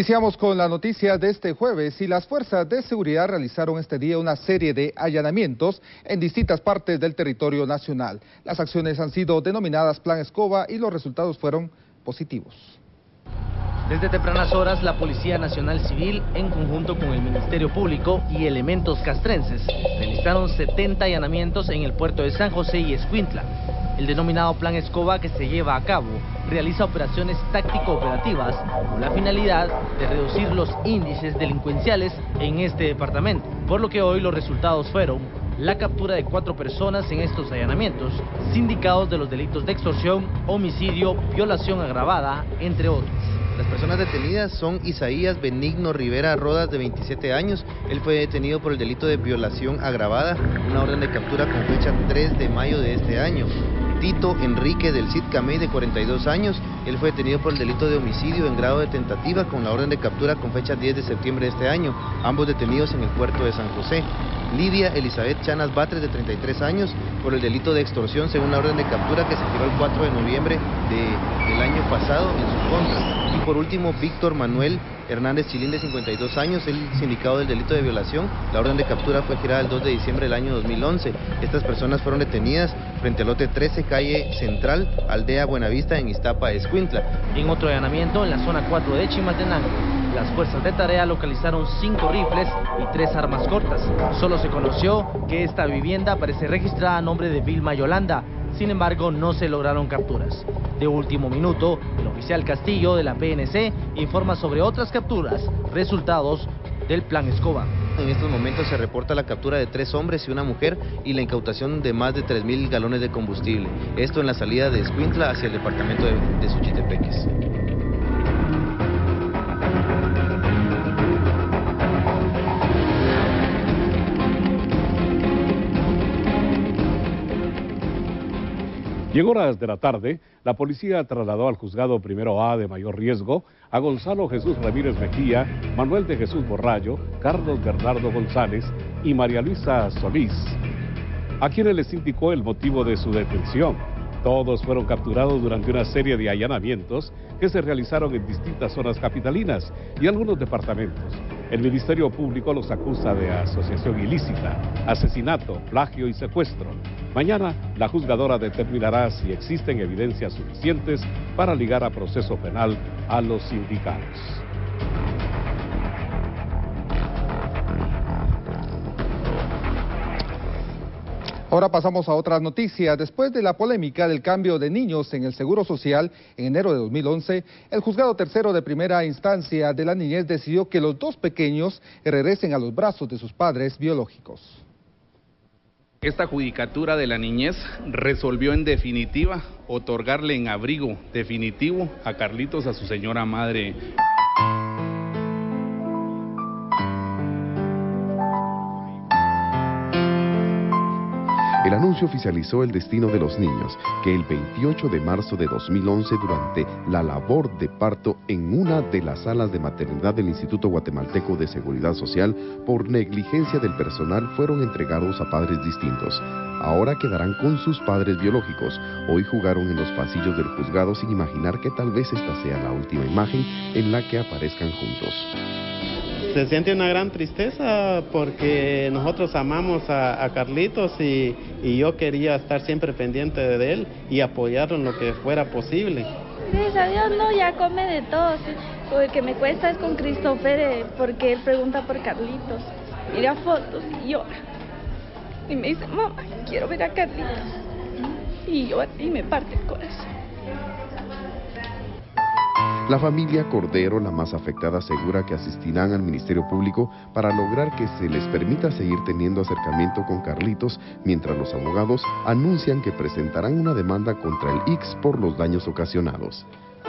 Iniciamos con la noticia de este jueves y las fuerzas de seguridad realizaron este día una serie de allanamientos en distintas partes del territorio nacional. Las acciones han sido denominadas Plan Escoba y los resultados fueron positivos. Desde tempranas horas, la Policía Nacional Civil, en conjunto con el Ministerio Público y elementos castrenses, realizaron 70 allanamientos en el puerto de San José y Escuintla. El denominado Plan Escoba, que se lleva a cabo, realiza operaciones táctico-operativas con la finalidad de reducir los índices delincuenciales en este departamento, por lo que hoy los resultados fueron la captura de 4 personas en estos allanamientos, sindicados de los delitos de extorsión, homicidio, violación agravada, entre otros. Las personas detenidas son Isaías Benigno Rivera Rodas, de 27 años. Él fue detenido por el delito de violación agravada, una orden de captura con fecha 3 de mayo de este año. Tito Enrique del Cid Camey, de 42 años. Él fue detenido por el delito de homicidio en grado de tentativa con la orden de captura con fecha 10 de septiembre de este año. Ambos detenidos en el puerto de San José. Lidia Elizabeth Chanas Batres, de 33 años, por el delito de extorsión según la orden de captura que se giró el 4 de noviembre del año pasado en su contra. Y por último, Víctor Manuel Hernández Chilín, de 52 años, el sindicado del delito de violación. La orden de captura fue girada el 2 de diciembre del año 2011. Estas personas fueron detenidas frente al lote 13, calle Central, aldea Buenavista, en Iztapa, Escuintla. En otro allanamiento, en la zona 4 de Chimaltenango, las fuerzas de tarea localizaron 5 rifles y 3 armas cortas. Solo se conoció que esta vivienda aparece registrada a nombre de Vilma Yolanda. Sin embargo, no se lograron capturas. De último minuto, el oficial Castillo de la PNC informa sobre otras capturas, resultados del Plan Escoba. En estos momentos se reporta la captura de 3 hombres y una mujer y la incautación de más de 3.000 galones de combustible. Esto en la salida de Escuintla hacia el departamento de Suchitepeques. Y en horas de la tarde, la policía trasladó al juzgado primero A de mayor riesgo a Gonzalo Jesús Ramírez Mejía, Manuel de Jesús Borrallo, Carlos Bernardo González y María Luisa Solís, a quienes les indicó el motivo de su detención. Todos fueron capturados durante una serie de allanamientos que se realizaron en distintas zonas capitalinas y algunos departamentos. El Ministerio Público los acusa de asociación ilícita, asesinato, plagio y secuestro. Mañana, la juzgadora determinará si existen evidencias suficientes para ligar a proceso penal a los sindicados. Ahora pasamos a otras noticias. Después de la polémica del cambio de niños en el Seguro Social en enero de 2011, el Juzgado Tercero de Primera Instancia de la Niñez decidió que los 2 pequeños regresen a los brazos de sus padres biológicos. Esta judicatura de la niñez resolvió en definitiva otorgarle en abrigo definitivo a Carlitos, a su señora madre. El anuncio oficializó el destino de los niños, que el 28 de marzo de 2011, durante la labor de parto en una de las salas de maternidad del Instituto Guatemalteco de Seguridad Social, por negligencia del personal, fueron entregados a padres distintos. Ahora quedarán con sus padres biológicos. Hoy jugaron en los pasillos del juzgado sin imaginar que tal vez esta sea la última imagen en la que aparezcan juntos. Se siente una gran tristeza porque nosotros amamos a Carlitos y yo quería estar siempre pendiente de él y apoyarlo en lo que fuera posible. Gracias a Dios, no, ya come de todo. Lo que me cuesta es con Christopher, porque él pregunta por Carlitos. Mira fotos y llora. Y me dice, mamá, quiero ver a Carlitos. Y yo a ti me parte el corazón. La familia Cordero, la más afectada, asegura que asistirán al Ministerio Público para lograr que se les permita seguir teniendo acercamiento con Carlitos, mientras los abogados anuncian que presentarán una demanda contra el ICS por los daños ocasionados.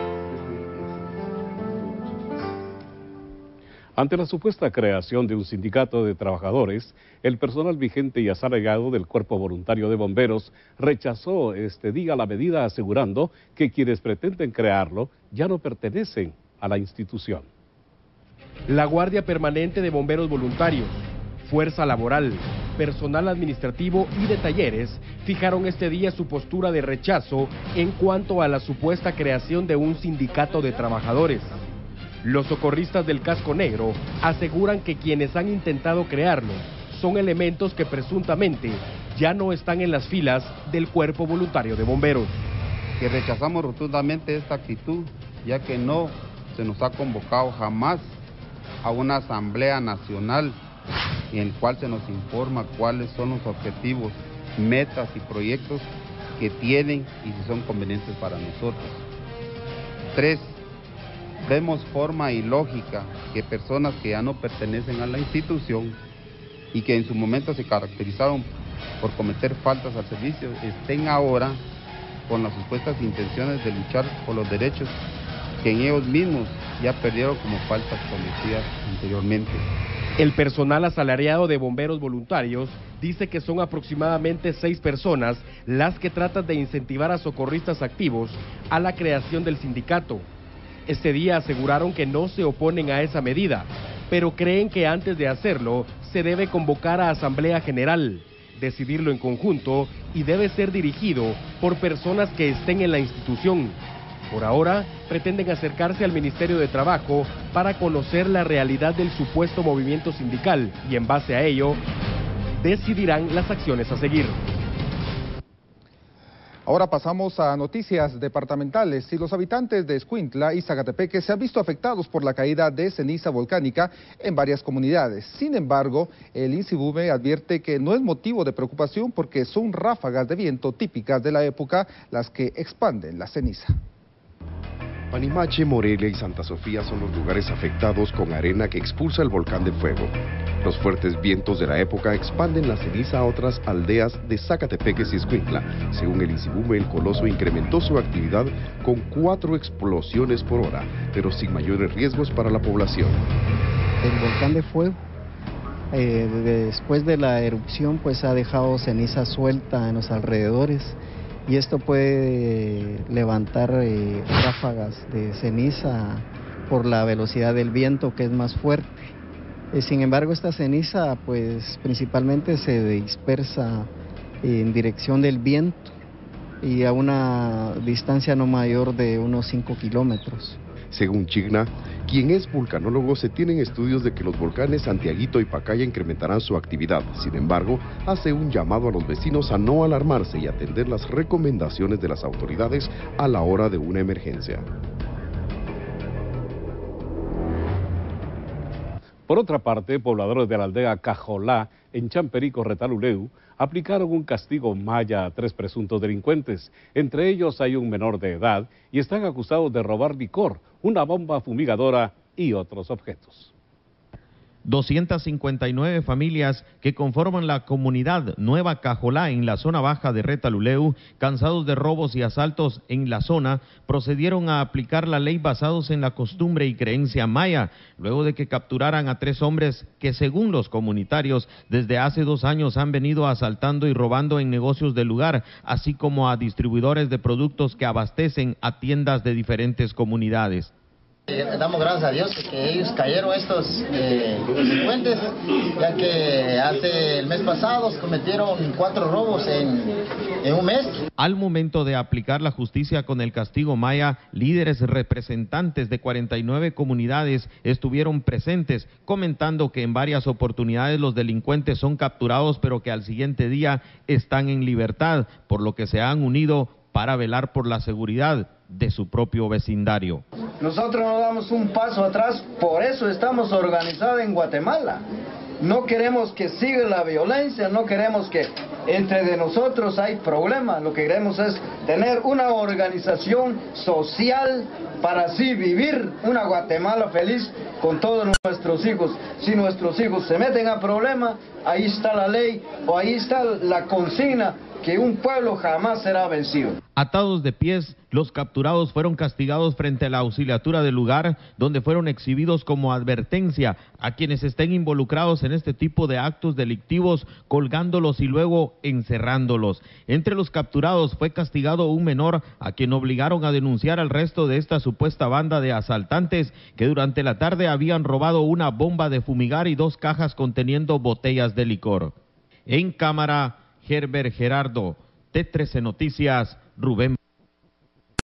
Ante la supuesta creación de un sindicato de trabajadores, el personal vigente y asalariado del Cuerpo Voluntario de Bomberos rechazó este día la medida, asegurando que quienes pretenden crearlo ya no pertenecen a la institución. La Guardia Permanente de Bomberos Voluntarios, Fuerza Laboral, personal administrativo y de talleres fijaron este día su postura de rechazo en cuanto a la supuesta creación de un sindicato de trabajadores. Los socorristas del Casco Negro aseguran que quienes han intentado crearlo son elementos que presuntamente ya no están en las filas del Cuerpo Voluntario de Bomberos. Que rechazamos rotundamente esta actitud, ya que no se nos ha convocado jamás a una asamblea nacional en el cual se nos informa cuáles son los objetivos, metas y proyectos que tienen y si son convenientes para nosotros. 3. Vemos forma y lógica que personas que ya no pertenecen a la institución y que en su momento se caracterizaron por cometer faltas al servicio, estén ahora con las supuestas intenciones de luchar por los derechos que en ellos mismos ya perdieron como faltas cometidas anteriormente. El personal asalariado de bomberos voluntarios dice que son aproximadamente 6 personas las que tratan de incentivar a socorristas activos a la creación del sindicato. Este día aseguraron que no se oponen a esa medida, pero creen que antes de hacerlo se debe convocar a Asamblea General, decidirlo en conjunto y debe ser dirigido por personas que estén en la institución. Por ahora, pretenden acercarse al Ministerio de Trabajo para conocer la realidad del supuesto movimiento sindical y en base a ello, decidirán las acciones a seguir. Ahora pasamos a noticias departamentales y los habitantes de Escuintla y Zacatepeque se han visto afectados por la caída de ceniza volcánica en varias comunidades. Sin embargo, el INSIBUME advierte que no es motivo de preocupación porque son ráfagas de viento típicas de la época las que expanden la ceniza. Panimache, Morelia y Santa Sofía son los lugares afectados con arena que expulsa el volcán de fuego. Los fuertes vientos de la época expanden la ceniza a otras aldeas de Zacatepeque y Escuintla. Según el INSIBUME, el coloso incrementó su actividad con 4 explosiones por hora, pero sin mayores riesgos para la población. El volcán de fuego, después de la erupción, pues ha dejado ceniza suelta en los alrededores. Y esto puede levantar ráfagas de ceniza por la velocidad del viento que es más fuerte. Sin embargo, esta ceniza pues principalmente se dispersa en dirección del viento y a una distancia no mayor de unos 5 kilómetros. Según Chigna, quien es vulcanólogo, se tienen estudios de que los volcanes Santiaguito y Pacaya incrementarán su actividad. Sin embargo, hace un llamado a los vecinos a no alarmarse y atender las recomendaciones de las autoridades a la hora de una emergencia. Por otra parte, pobladores de la aldea Cajolá, en Champerico, Retaluleu, aplicaron un castigo maya a 3 presuntos delincuentes. Entre ellos hay un menor de edad y están acusados de robar licor, una bomba fumigadora y otros objetos. 259 familias que conforman la comunidad Nueva Cajolá en la zona baja de Retaluleu, cansados de robos y asaltos en la zona, procedieron a aplicar la ley basados en la costumbre y creencia maya, luego de que capturaran a 3 hombres que, según los comunitarios, desde hace 2 años han venido asaltando y robando en negocios del lugar, así como a distribuidores de productos que abastecen a tiendas de diferentes comunidades. Damos gracias a Dios que ellos cayeron estos delincuentes, ya que hace el mes pasado cometieron 4 robos en un mes. Al momento de aplicar la justicia con el castigo maya, líderes representantes de 49 comunidades estuvieron presentes, comentando que en varias oportunidades los delincuentes son capturados, pero que al siguiente día están en libertad, por lo que se han unido para velar por la seguridad de su propio vecindario. Nosotros no damos un paso atrás, por eso estamos organizados en Guatemala. No queremos que siga la violencia, no queremos que entre de nosotros hay problemas, lo que queremos es tener una organización social para así vivir una Guatemala feliz con todos nuestros hijos. Si nuestros hijos se meten a problemas, ahí está la ley o ahí está la consigna que un pueblo jamás será vencido. Atados de pies, los capturados fueron castigados frente a la auxiliatura del lugar, donde fueron exhibidos como advertencia a quienes estén involucrados en este tipo de actos delictivos, colgándolos y luego encerrándolos. Entre los capturados fue castigado un menor a quien obligaron a denunciar al resto de esta supuesta banda de asaltantes que durante la tarde habían robado una bomba de fumigar y 2 cajas conteniendo botellas de licor. En cámara, Herbert Gerardo, T13 Noticias, Rubén.